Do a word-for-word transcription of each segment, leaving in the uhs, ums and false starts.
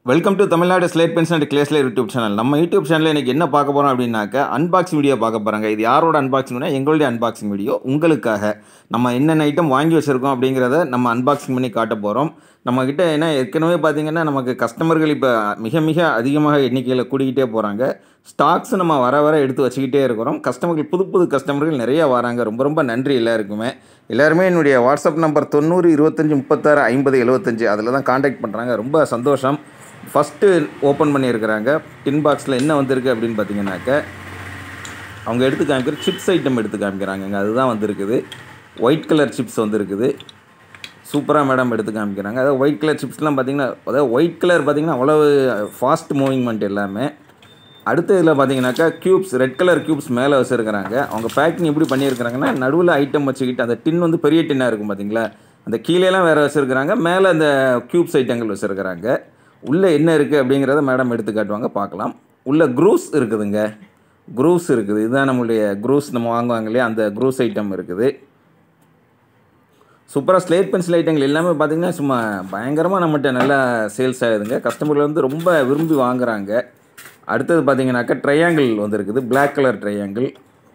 Welcome to Tamil Nadu slate pencil and கிளேஸ்ல YouTube channel. நம்ம YouTube சேனலில் இன்றைக்கி என்ன பார்க்க போகிறோம் அப்படின்னாக்க அன்பாக்சிங் வீடியோ பார்க்க போகிறாங்க. இது யாரோட அன்பாக்சிங்னா எங்களுடைய அன்பாக்சிங் வீடியோ. உங்களுக்காக நம்ம என்னென்ன ஐட்டம் வாங்கி வச்சுருக்கோம் அப்படிங்கிறத நம்ம அன்பாக்சிங் பண்ணி காட்ட போகிறோம். நம்மக்கிட்ட ஏன்னா ஏற்கனவே பார்த்திங்கன்னா நமக்கு கஸ்டமர்கள் இப்போ மிக மிக அதிகமாக எண்ணிக்கையில் கூடிக்கிட்டே போகிறாங்க. ஸ்டாக்ஸ் நம்ம வர வர எடுத்து வச்சுக்கிட்டே இருக்கிறோம். கஸ்டமர்கள் புது புது கஸ்டமர்கள் நிறையா வராங்க. ரொம்ப ரொம்ப நன்றி எல்லாருக்குமே. எல்லாருமே என்னுடைய வாட்ஸ்அப் நம்பர் தொண்ணூறு இருபத்தஞ்சி முப்பத்தாறு ஐம்பது எழுபத்தஞ்சு அதில் தான் காண்டாக்ட் பண்ணுறாங்க. ரொம்ப சந்தோஷம். ஃபஸ்ட்டு ஓப்பன் பண்ணியிருக்கிறாங்க. டின் பாக்ஸில் என்ன வந்திருக்கு அப்படின்னு பார்த்தீங்கன்னாக்க அவங்க எடுத்து காமிக்கிற சிப்ஸ் ஐட்டம் எடுத்து காமிக்கிறாங்க. அதுதான் வந்திருக்குது. ஒயிட் கலர் சிப்ஸ் வந்திருக்குது. சூப்பராக மேடம் எடுத்து காமிக்கிறாங்க. அதாவது ஒயிட் கலர் சிப்ஸ்லாம் பார்த்திங்கன்னா அதாவது ஒயிட் கலர் பார்த்திங்கன்னா அவ்வளோ ஃபாஸ்ட் மூவிங்மெண்ட் எல்லாமே. அடுத்த இதில் பார்த்தீங்கன்னாக்கா க்யூப்ஸ் ரெட் கலர் க்யூப்ஸ் மேலே வச்சுருக்கிறாங்க. அவங்க பேக்கிங் எப்படி பண்ணியிருக்கிறாங்கன்னா நடுவில் ஐட்டம் வச்சுக்கிட்டு அந்த டின் வந்து பெரிய டின்னாக இருக்கும் பார்த்திங்களா, அந்த கீழேலாம் வேறு வச்சுருக்கிறாங்க, மேலே அந்த க்யூப்ஸ் ஐட்டங்கள் வச்சுருக்கிறாங்க. உள்ளே என்ன இருக்குது அப்படிங்கிறத மேடம் எடுத்து காட்டுவாங்க, பார்க்கலாம். உள்ளே க்ரூஸ் இருக்குதுங்க. க்ரூஸ் இருக்குது. இதுதான் நம்மளுடைய க்ரூஸ் நம்ம வாங்குவாங்க இல்லையா, அந்த க்ரூஸ் ஐட்டம் இருக்குது. சூப்பராக ஸ்லேட் பென்சில் ஐட்டங்கள் எல்லாமே பார்த்திங்கன்னா சும்மா பயங்கரமாக நம்மகிட்ட நல்லா சேல்ஸ் ஆகுதுங்க. கஸ்டமர்கள் வந்து ரொம்ப விரும்பி வாங்குகிறாங்க. அடுத்தது பார்த்திங்கனாக்கா ட்ரையாங்கிள் வந்துருக்குது. Black colour triangle.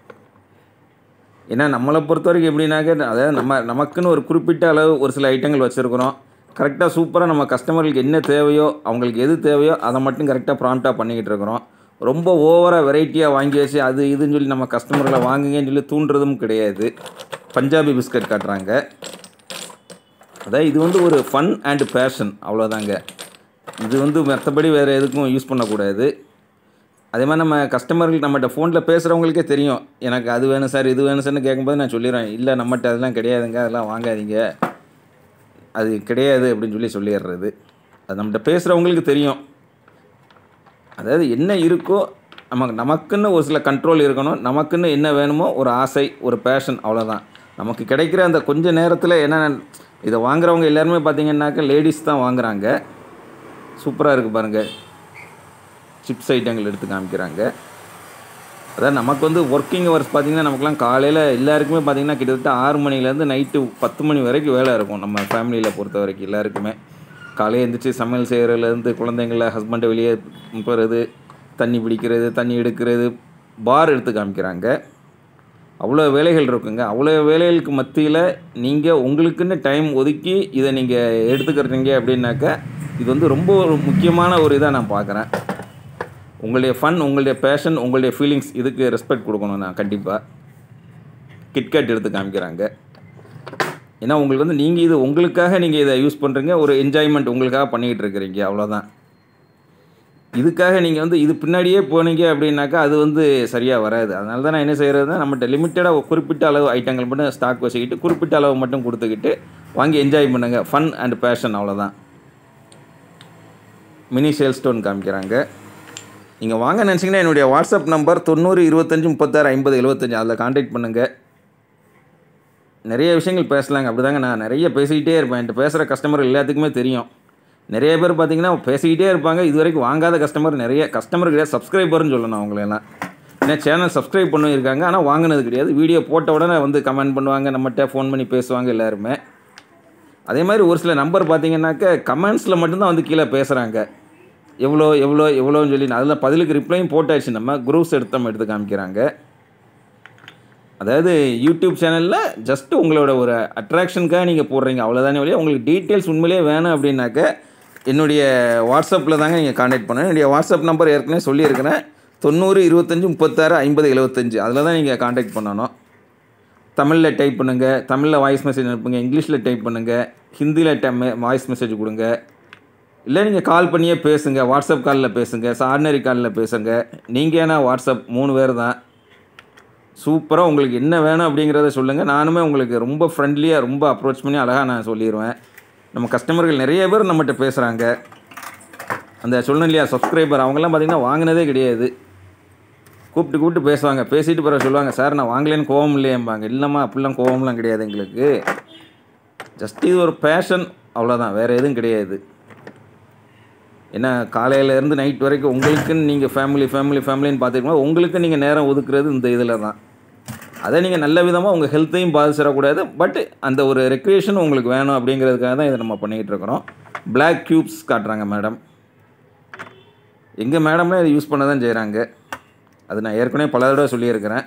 ஏன்னா நம்மளை பொறுத்த வரைக்கும் எப்படின்னாக்க அதாவது நம்ம நமக்குன்னு ஒரு குறிப்பிட்ட அளவு ஒரு சில ஐட்டங்கள் வச்சுருக்குறோம். கரெக்டாக சூப்பராக நம்ம கஸ்டமர்களுக்கு என்ன தேவையோ அவங்களுக்கு எது தேவையோ அதை மட்டும் கரெக்டாக ப்ராம்ப்டாக பண்ணிக்கிட்டு இருக்கிறோம். ரொம்ப ஓவராக வெரைட்டியாக வாங்கி வச்சு அது இதுன்னு சொல்லி நம்ம கஸ்டமர்களை வாங்குங்கன்னு சொல்லி தூண்டுறதும் கிடையாது. பஞ்சாபி பிஸ்கட் காட்டுறாங்க. அதாவது இது வந்து ஒரு ஃபன் அண்ட் பேஷன், அவ்வளோதாங்க. இது வந்து மற்றபடி வேறு எதுக்கும் யூஸ் பண்ணக்கூடாது. அதே மாதிரி நம்ம கஸ்டமர்கள் நம்மகிட்ட ஃபோனில் பேசுகிறவங்களுக்கே தெரியும், எனக்கு அது வேணும் சார் இது வேணும் சார்னு கேட்கும்போது நான் சொல்லிடுறேன், இல்லை நம்மகிட்ட அதெல்லாம் கிடையாதுங்க, அதெல்லாம் வாங்காதீங்க, அது கிடையாது அப்படின்னு சொல்லி சொல்லிடுறது. அது நம்மகிட்ட பேசுகிறவங்களுக்கு தெரியும். அதாவது என்ன இருக்கோ நமக்கு நமக்குன்னு ஒரு சில கண்ட்ரோல் இருக்கணும். நமக்குன்னு என்ன வேணுமோ ஒரு ஆசை, ஒரு பேஷன், அவ்வளோதான். நமக்கு கிடைக்கிற அந்த கொஞ்ச நேரத்தில் என்ன இதை வாங்குறவங்க எல்லாருமே பார்த்திங்கன்னாக்கா லேடிஸ் தான் வாங்குகிறாங்க. சூப்பராக இருக்குது பாருங்கள். சிப்ஸ் ஐட்டங்கள் எடுத்து காமிக்கிறாங்க. அதாவது நமக்கு வந்து ஒர்க்கிங் ஹவர்ஸ் பார்த்திங்கன்னா நமக்குலாம் காலையில் எல்லாருக்குமே பார்த்திங்கன்னா கிட்டத்தட்ட ஆறு மணிலேருந்து நைட்டு பத்து மணி வரைக்கும் வேலை இருக்கும். நம்ம ஃபேமிலியில் பொறுத்த வரைக்கும் எல்லாருக்குமே காலையில் எழுந்திரிச்சு சமையல் செய்கிறதுலேருந்து குழந்தைங்கள ஹஸ்பண்டை வெளியே போகிறது, தண்ணி பிடிக்கிறது, தண்ணி எடுக்கிறது, பார் எடுத்து காமிக்கிறாங்க. அவ்வளோ வேலைகள் இருக்குங்க. அவ்வளோ வேலைகளுக்கு மத்தியில் நீங்கள் உங்களுக்குன்னு டைம் ஒதுக்கி இதை நீங்கள் எடுத்துக்கிறீங்க அப்படின்னாக்கா இது வந்து ரொம்ப ஒரு முக்கியமான ஒரு இதாக நான் பார்க்குறேன். உங்களுடைய ஃபன், உங்களுடைய பேஷன், உங்களுடைய ஃபீலிங்ஸ், இதுக்கு ரெஸ்பெக்ட் கொடுக்கணும் நான் கண்டிப்பாக. கிட்கேட் எடுத்து காமிக்கிறாங்க. ஏன்னா உங்களுக்கு வந்து நீங்கள் இது உங்களுக்காக நீங்கள் இதை யூஸ் பண்ணுறீங்க, ஒரு என்ஜாய்மெண்ட் உங்களுக்காக பண்ணிக்கிட்டு இருக்கிறீங்க, அவ்வளோதான். இதுக்காக நீங்கள் வந்து இது பின்னாடியே போனீங்க அப்படின்னாக்கா அது வந்து சரியாக வராது. அதனால தான் நான் என்ன செய்கிறதுனா நம்மகிட்ட லிமிட்டடாக குறிப்பிட்ட அளவு ஐட்டங்கள் மட்டும் ஸ்டாக் வச்சுக்கிட்டு குறிப்பிட்ட அளவு மட்டும் கொடுத்துக்கிட்டு வாங்கி என்ஜாய் பண்ணுங்கள். ஃபன் அண்ட் பேஷன், அவ்வளோதான். மினி சேல் ஸ்டோன் காமிக்கிறாங்க. நீங்கள் வாங்க நினச்சிங்கன்னா என்னுடைய வாட்ஸ்அப் நம்பர் தொண்ணூறு இருபத்தஞ்சி முப்பத்தாறு ஐம்பது எழுபத்தஞ்சி அதில் கான்டாக்ட் பண்ணுங்கள். நிறைய விஷயங்கள் பேசலாங்க. அப்படி தாங்க நான் நிறைய பேசிக்கிட்டே இருப்பேன். என்கிட்ட பேசுகிற கஸ்டமர் எல்லாத்துக்குமே தெரியும். நிறைய பேர் பார்த்திங்கன்னா பேசிக்கிட்டே இருப்பாங்க. இது வரைக்கும் வாங்காத கஸ்டமர் நிறைய கஸ்டமர் கிடையாது, சப்ஸ்கிரைபர்னு சொல்லணும் அவங்களெல்லாம். ஏன்னா சேனல் சப்ஸ்கிரைப் பண்ணியிருக்காங்க ஆனால் வாங்கினது கிடையாது. வீடியோ போட்ட உடனே வந்து கமெண்ட் பண்ணுவாங்க, நம்மகிட்ட ஃபோன் பண்ணி பேசுவாங்க எல்லாருமே. அதே மாதிரி ஒரு சில நம்பர் பார்த்திங்கன்னாக்க கமெண்ட்ஸில் மட்டும்தான் வந்து கீழே பேசுகிறாங்க, எவ்வளோ எவ்வளோ எவ்வளோன்னு சொல்லி. அதில் பதிலுக்கு ரிப்ளையும் போட்டாச்சு. நம்ம குரூப்ஸ் எடுத்து நம்ம எடுத்து காமிக்கிறாங்க. அதாவது யூடியூப் சேனலில் ஜஸ்ட்டு உங்களோட ஒரு அட்ராக்ஷனுக்காக நீங்கள் போடுறீங்க, அவ்வளோதானே வழியாக. உங்களுக்கு டீட்டெயில்ஸ் உண்மையிலே வேணும் அப்படின்னாக்க என்னுடைய வாட்ஸ்அப்பில் தாங்க நீங்கள் கான்டாக்ட் பண்ணணும். என்னுடைய வாட்ஸ்அப் நம்பர் ஏற்கனவே சொல்லியிருக்கிறேன், தொண்ணூறு இருபத்தஞ்சி முப்பத்தாறு ஐம்பது எழுபத்தஞ்சி அதில் தான் நீங்கள் கான்டாக்ட் பண்ணணும். தமிழில் டைப் பண்ணுங்கள், தமிழில் வாய்ஸ் மெசேஜ் அனுப்புங்க, இங்கிலீஷில் டைப் பண்ணுங்கள், ஹிந்தியில் டைம் வாய்ஸ் மெசேஜ் கொடுங்க, இல்லை நீங்கள் கால் பண்ணியே பேசுங்க, வாட்ஸ்அப் காலில் பேசுங்க, ஆர்டினரி காலில் பேசுங்க. நீங்கள் ஏன்னா வாட்ஸ்அப் மூணு பேர் தான். சூப்பராக உங்களுக்கு என்ன வேணும் அப்படிங்கிறத சொல்லுங்கள். நானுமே உங்களுக்கு ரொம்ப ஃப்ரெண்ட்லியாக ரொம்ப அப்ரோச் பண்ணி அழகாக நான் சொல்லிடுவேன். நம்ம கஸ்டமர்கள் நிறைய பேர் நம்மகிட்ட பேசுகிறாங்க. அந்த சொல்லணும் இல்லையா சப்ஸ்கிரைபர், அவங்கெல்லாம் பார்த்திங்கன்னா வாங்கினதே கிடையாது. கூப்பிட்டு கூப்பிட்டு பேசுவாங்க. பேசிட்டு பிறகு சொல்லுவாங்க, சார் நான் வாங்கலேன்னு கோவம் இல்லையேம்பாங்க. இல்லைம்மா அப்படிலாம் கோவம்லாம் கிடையாது எங்களுக்கு. ஜஸ்ட் இது ஒரு பேஷன், அவ்வளோதான், வேறு எதுவும் கிடையாது. ஏன்னா காலையிலேருந்து நைட் வரைக்கும் உங்களுக்குன்னு நீங்கள் ஃபேமிலி ஃபேமிலி ஃபேமிலின்னு பார்த்துக்கணும். உங்களுக்கு நீங்கள் நேரம் ஒதுக்குறது இந்த இதில் தான். அதை நீங்கள் நல்ல விதமாக உங்கள் ஹெல்த்தையும் பாதிச்சிடக்கூடாது. பட் அந்த ஒரு ரெக்ரியேஷன் உங்களுக்கு வேணும் அப்படிங்கிறதுக்காக தான் இதை நம்ம பண்ணிக்கிட்டு இருக்கிறோம். பிளாக் க்யூப்ஸ் காட்டுறாங்க மேடம். எங்கள் மேடம்லாம் இதை யூஸ் பண்ண தான் செய்கிறாங்க. அது நான் ஏற்கனவே பல தடவை சொல்லியிருக்கிறேன்.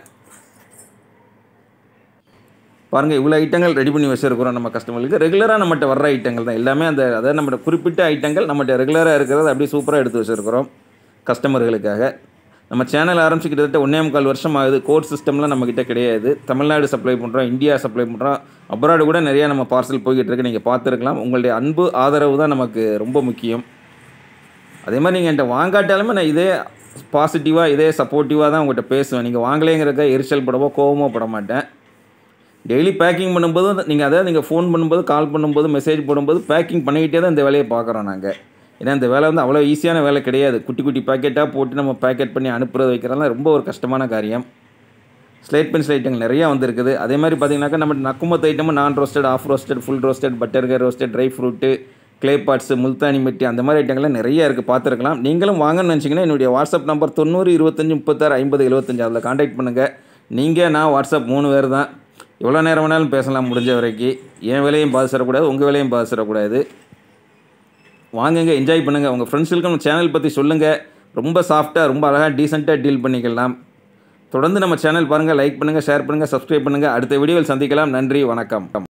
பாருங்கள், இவ்வளோ ஐட்டங்கள் ரெடி பண்ணி வச்சுருக்கிறோம் நம்ம கஸ்டமர்களுக்கு. ரெகுலராக நம்மகிட்ட வர்ற ஐட்டங்கள் தான் எல்லாமே. அந்த அதாவது நம்ம குறிப்பிட்ட ஐட்டங்கள் நம்மகிட்ட ரெகுலராக இருக்கிறது அப்படியே சூப்பராக எடுத்து வச்சுருக்கிறோம் கஸ்டமர்களுக்காக. நம்ம சேனல் ஆரம்பிச்சு கிட்டத்தட்ட ஒன்றே முக்கால் வருஷம் ஆகுது. கோட் சிஸ்டம்லாம் நம்மக்கிட்ட கிடையாது. தமிழ்நாடு சப்ளை பண்ணுறோம், இந்தியா சப்ளை பண்ணுறோம், அப்ராடு கூட நிறையா நம்ம பார்சல் போய்கிட்டு இருக்கு. நீங்கள் பார்த்துருக்கலாம். உங்களுடைய அன்பு ஆதரவு தான் நமக்கு ரொம்ப முக்கியம். அதே மாதிரி நீங்கள் என்கிட்ட வாங்காட்டாலுமே நான் இதே பாசிட்டிவாக இதே சப்போர்ட்டிவாக தான் உங்கள்கிட்ட பேசுவேன். நீங்கள் வாங்கலேங்கிறக்க எரிச்சல் படவோ கோவமோ பட மாட்டேன். டெய்லி பேக்கிங் பண்ணும்போது நீங்கள் அதாவது நீங்கள் ஃபோன் பண்ணும்போது, கால் பண்ணும்போது, மெசேஜ் போடும்போது பேக்கிங் பண்ணிக்கிட்டே தான் இந்த வேலையை பார்க்குறோம் நாங்கள். ஏன்னா இந்த வேலை வந்து அவ்வளோ ஈஸியான வேலை கிடையாது. குட்டி குட்டி பேக்கெட்டாக போட்டு நம்ம பேக்கெட் பண்ணி அனுப்புறது வைக்கிறதுலாம் ரொம்ப ஒரு கஷ்டமான காரியம். ஸ்லேட் பென்சில் ஐட்டங்கள் நிறையா வந்துருக்குது. அதே மாதிரி பார்த்தீங்கன்னாக்கா நம்ம நக்குமத்து ஐட்டமும் நான் roasted, half roasted, full roasted, பட்டர்கர் roasted, dry fruit, clay pots, Multani mitti அந்த மாதிரி ஐட்டங்கள்லாம் நிறையா இருக்குது. பார்த்துருக்கலாம். நீங்களும் வாங்கன்னு நினச்சிங்கன்னா என்னுடைய வாட்ஸ்அப் நம்பர் தொண்ணூறு இருபத்தஞ்சி முப்பத்தாறு ஐம்பது எழுபத்தஞ்சு அதில் கான்டாக்ட் பண்ணுங்கள். நீங்கள் நான் வாட்ஸ்அப் மூணு பேர் தான். எவ்வளோ நேரம் வேணாலும் பேசலாம் முடிஞ்ச வரைக்கும். என் வேலையும் பாதிச்சிடக்கூடாது, உங்கள் வேலையும் பாதிச்சிடக்கூடாது. வாங்குங்க, என்ஜாய் பண்ணுங்கள். உங்கள் ஃப்ரெண்ட்ஸுக்கு நம்ம சேனல் பற்றி சொல்லுங்கள். ரொம்ப சாஃப்டாக, ரொம்ப அழகாக, டீசெண்டாக டீல் பண்ணிக்கலாம். தொடர்ந்து நம்ம சேனல் பாருங்கள், லைக் பண்ணுங்கள், ஷேர் பண்ணுங்கள், சப்ஸ்கிரைப் பண்ணுங்கள். அடுத்த வீடியோவில் சந்திக்கலாம். நன்றி, வணக்கம்.